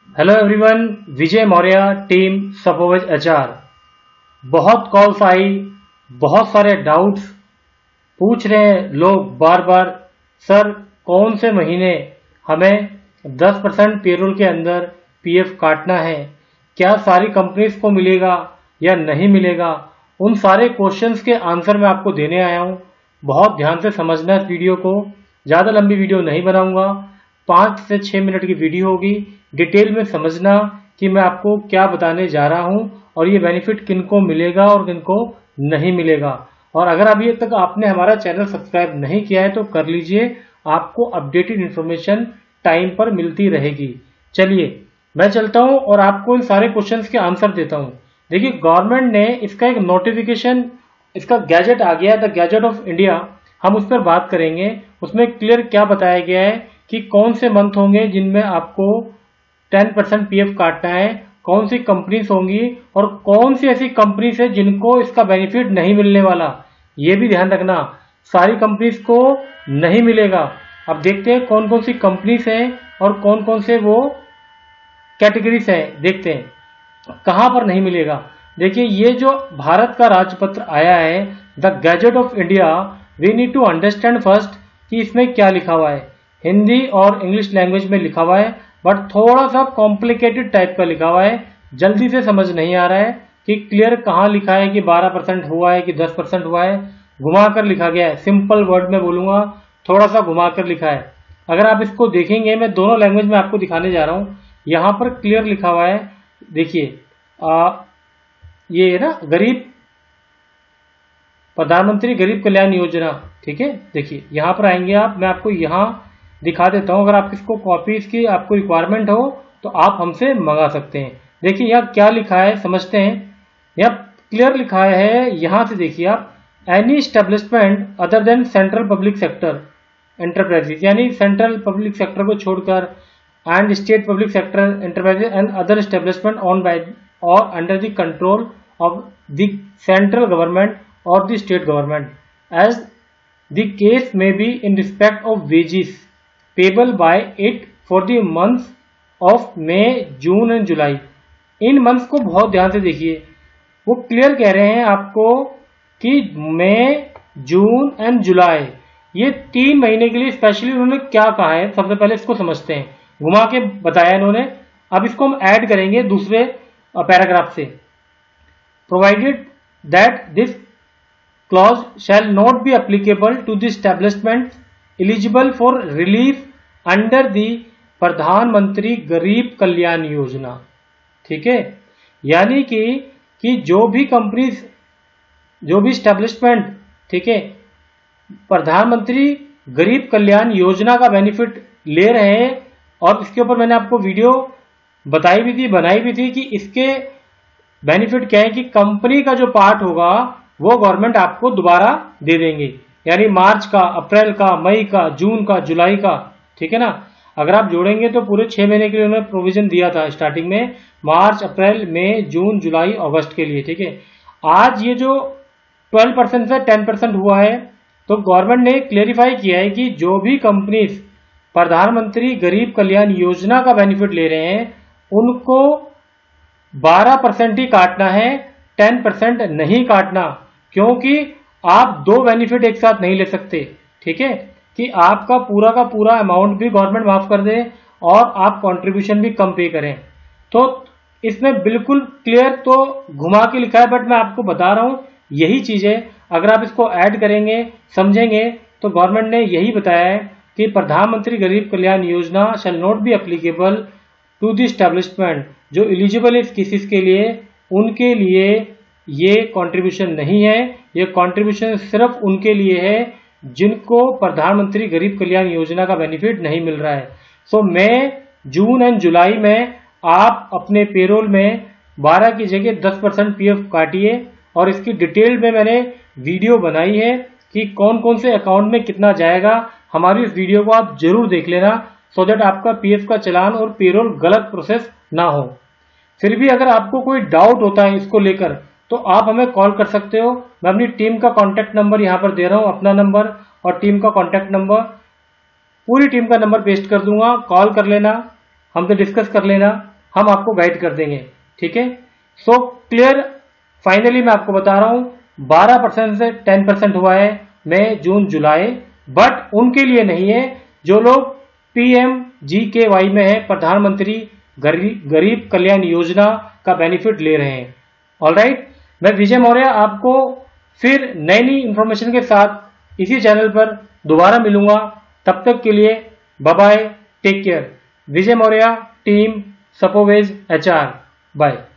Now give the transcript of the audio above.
Hello everyone, Vijay Maurya, team सपोवेज HR. बहुत calls आई, बहुत सारे डाउट्स पूछ रहे हैं लोग बार बार। सर, कौन से महीने हमें 10% पेरोल के अंदर पीएफ काटना है? क्या सारी कंपनीज को मिलेगा या नहीं मिलेगा? उन सारे क्वेश्चंस के आंसर मैं आपको देने आया हूं। बहुत ध्यान से समझना इस वीडियो को। ज़्यादा लंबी वीडियो नहीं बनाऊंगा, 5 से 6 मिनट की वीडियो होगी। डिटेल में समझना कि मैं आपको क्या बताने जा रहा हूं और ये बेनिफिट किनको मिलेगा और किनको नहीं मिलेगा। और अगर अभी तक आपने हमारा चैनल सब्सक्राइब नहीं किया है तो कर लीजिए, आपको अपडेटेड इन्फॉर्मेशन टाइम पर मिलती रहेगी। चलिए मैं चलता हूं और आपको इन सारे क्वेश्चंस के आंसर देता हूं। देखिए, गवर्नमेंट ने इसका एक नोटिफिकेशन, इसका गैजेट आ गया, द गैजेट ऑफ इंडिया। हम उस पर बात करेंगे। उसमें क्लियर क्या बताया गया है कि कौन से मंथ होंगे जिनमें आपको 10% पीएफ काटना है, कौन सी कंपनीज होंगी और कौन सी ऐसी कंपनीज है जिनको इसका बेनिफिट नहीं मिलने वाला। ये भी ध्यान रखना, सारी कंपनीज को नहीं मिलेगा। अब देखते हैं कौन कौन सी कंपनीज हैं और कौन कौन से वो कैटेगरीज हैं। देखते हैं कहां पर नहीं मिलेगा। देखिए, ये जो भारत का राजपत्र आया है, the gazette of India, we need to understand first कि इसमें क्या लिखा हुआ है। हिंदी और इंग्लिश लैंग्वेज में लिखा हुआ है, बट थोड़ा सा कॉम्प्लिकेटेड टाइप का लिखा हुआ है। जल्दी से समझ नहीं आ रहा है कि क्लियर कहाँ लिखा है कि 12% हुआ है कि 10% हुआ है। घुमाकर लिखा गया है, सिंपल वर्ड में बोलूंगा, थोड़ा सा घुमाकर लिखा है। अगर आप इसको देखेंगे, मैं दोनों लैंग्वेज में आपको दिखाने जा रहा हूँ। यहाँ पर क्लियर लिखा हुआ है, देखिए, ये ना गरीब प्रधानमंत्री गरीब कल्याण योजना, ठीक है। देखिए यहाँ पर आएंगे आप, मैं आपको यहाँ दिखा देता हूं। अगर आप इसको कॉपीज की आपको रिक्वायरमेंट हो तो आप हमसे मंगा सकते हैं। देखिए यहाँ क्या लिखा है, समझते हैं। यहाँ क्लियर लिखा है, यहाँ से देखिए आप, any establishment other than central public sector enterprises, यानी सेंट्रल पब्लिक सेक्टर को छोड़कर, and state public sector enterprises and other establishment on by और under the control of the central government और the state government, as the case में be in respect of wages payable by it for the month of May, June and July. इन months को बहुत ध्यान से देखिए, वो क्लियर कह रहे हैं आपको कि मई, जून एंड जुलाई, ये 3 महीने के लिए स्पेशली उन्होंने क्या कहा है। सबसे पहले इसको समझते हैं, घुमा के बताया इन्होंने। अब इसको हम ऐड करेंगे दूसरे पैराग्राफ से। Provided that this clause shall not be applicable to the establishment eligible for relief under the प्रधानमंत्री गरीब कल्याण योजना, ठीक है। यानी कि जो भी कंपनीज, जो भी स्टैब्लिशमेंट, ठीक है, प्रधानमंत्री गरीब कल्याण योजना का बेनिफिट ले रहे हैं, और इसके ऊपर मैंने आपको वीडियो बताई भी थी, बनाई भी थी कि इसके बेनिफिट क्या है कि कंपनी का जो पार्ट होगा वो गवर्नमेंट आपको दोबारा दे देंगे, यानी मार्च का, अप्रैल का, मई का, जून का, जुलाई का, ठीक है ना। अगर आप जोड़ेंगे तो पूरे 6 महीने के लिए उन्होंने प्रोविजन दिया था स्टार्टिंग में, मार्च, अप्रैल, मई, जून, जुलाई, अगस्त के लिए, ठीक है। आज ये जो 12% से 10% हुआ है, तो गवर्नमेंट ने क्लेरिफाई किया है कि जो भी कंपनीज प्रधानमंत्री गरीब कल्याण योजना का बेनिफिट ले रहे हैं उनको 12% ही काटना है, 10% नहीं काटना, क्योंकि आप 2 बेनिफिट एक साथ नहीं ले सकते, ठीक है, कि आपका पूरा का पूरा अमाउंट भी गवर्नमेंट माफ कर दे और आप कंट्रीब्यूशन भी कम पे करें। तो इसमें बिल्कुल क्लियर तो घुमा के लिखा है, बट मैं आपको बता रहा हूं यही चीज है। अगर आप इसको ऐड करेंगे, समझेंगे, तो गवर्नमेंट ने यही बताया है कि प्रधानमंत्री गरीब कल्याण योजना shall not be applicable to the establishment, जो एलिजिबल है केसेस के लिए, उनके लिए ये कंट्रीब्यूशन नहीं है। ये कंट्रीब्यूशन सिर्फ उनके लिए है जिनको प्रधानमंत्री गरीब कल्याण योजना का बेनिफिट नहीं मिल रहा है। सो मई, जून एंड जुलाई में आप अपने पेरोल में 12 की जगह 10% पीएफ काटिए, और इसकी डिटेल में मैंने वीडियो बनाई है कि कौन कौन से अकाउंट में कितना जाएगा। हमारी इस वीडियो को आप जरूर देख लेना, सो दैट आपका पीएफ का चलान और पेरोल गलत प्रोसेस ना हो। फिर भी अगर आपको कोई डाउट होता है इसको लेकर, तो आप हमें कॉल कर सकते हो। मैं अपनी टीम का कॉन्टैक्ट नंबर यहाँ पर दे रहा हूँ, अपना नंबर और टीम का कॉन्टैक्ट नंबर, पूरी टीम का नंबर पेस्ट कर दूंगा। कॉल कर लेना, हमसे डिस्कस कर लेना। हम आपको गाइड कर देंगे। ठीक है, सो क्लियर। फाइनली मैं आपको बता रहा हूं 12% से 10% हुआ है मई जून जुलाई, बट उनके लिए नहीं है जो लोग PMGKY में है, प्रधानमंत्री गरीब कल्याण योजना का बेनिफिट ले रहे हैं। ऑलराइट, मैं विजय मौर्य आपको फिर नई इंफॉर्मेशन के साथ इसी चैनल पर दोबारा मिलूंगा। तब तक के लिए bye bye, take care. Vijay Maurya, team सपोवेज HR, बाय।